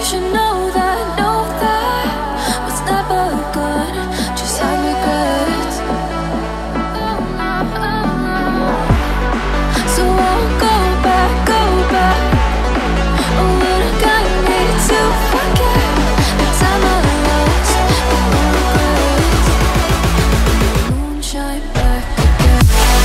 should know that what's never good just have regrets. So I'll go back. Oh, what I got me to forget the time I lost with no regrets. Moonshine back again.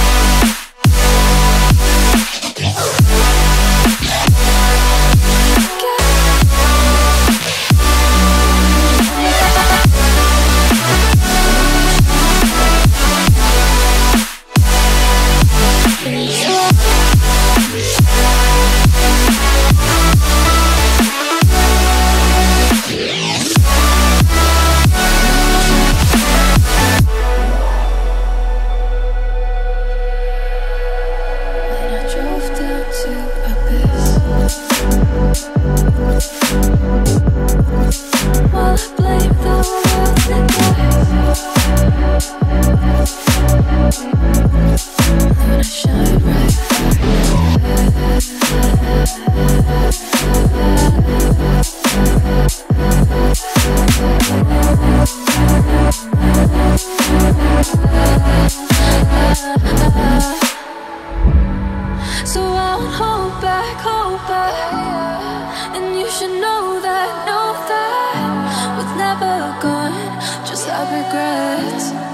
So I'll hold back, and you should know that what's never gone just have regrets.